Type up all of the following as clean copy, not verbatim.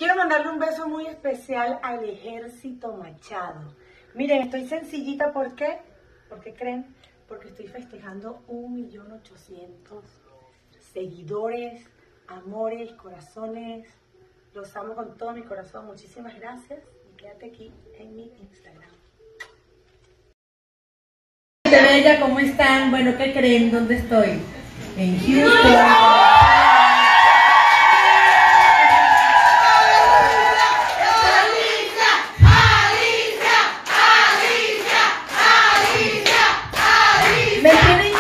Quiero mandarle un beso muy especial al Ejército Machado. Miren, estoy sencillita, ¿por qué? ¿Por qué creen? Porque estoy festejando 1.800.000 seguidores, amores, corazones. Los amo con todo mi corazón. Muchísimas gracias y quédate aquí en mi Instagram. Bella, ¿cómo están? Bueno, ¿qué creen? ¿Dónde estoy? En Houston. Me tienen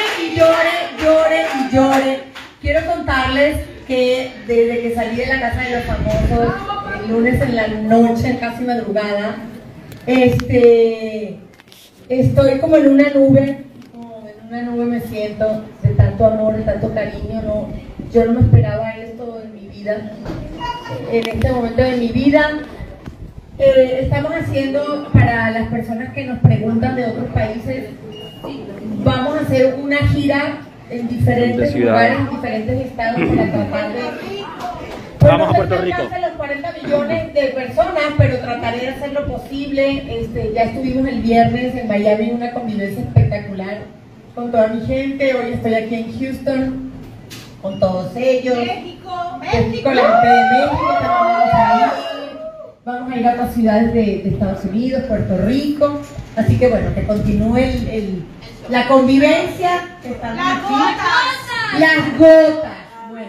llore. Quiero contarles que desde que salí de la casa de los famosos, el lunes en la noche, casi madrugada, estoy como en una nube, me siento, de tanto amor, de tanto cariño. Yo no me esperaba esto en mi vida, en este momento de mi vida. Estamos haciendo, para las personas que nos preguntan de otros países, vamos a hacer una gira en diferentes lugares, en diferentes estados, para tratar de... Vamos a Puerto Rico. Los 40 millones de personas, pero trataré de hacer lo posible. Ya estuvimos el viernes en Miami, una convivencia espectacular con toda mi gente. Hoy estoy aquí en Houston con todos ellos. México, la gente de México, vamos a ir a otras ciudades de Estados Unidos, Puerto Rico. Así que bueno, que continúe la convivencia. Las gotas. Bueno,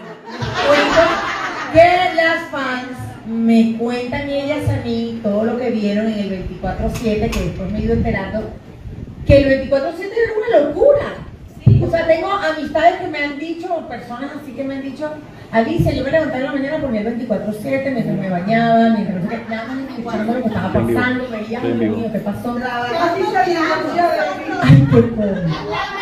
que las fans me cuentan, y ellas a mí, todo lo que vieron en el 24/7, que después me he ido enterando que el 24/7 era una locura. Sí. O sea, tengo amistades que me han dicho, personas así que me han dicho: Alicia, yo me levantaba en la mañana por el 24/7, mientras me bañaba, mientras no sé qué, nada más escuchando lo que estaba pasando, veía, ay, Dios mío, ¿qué pasó? Ay, qué pobre.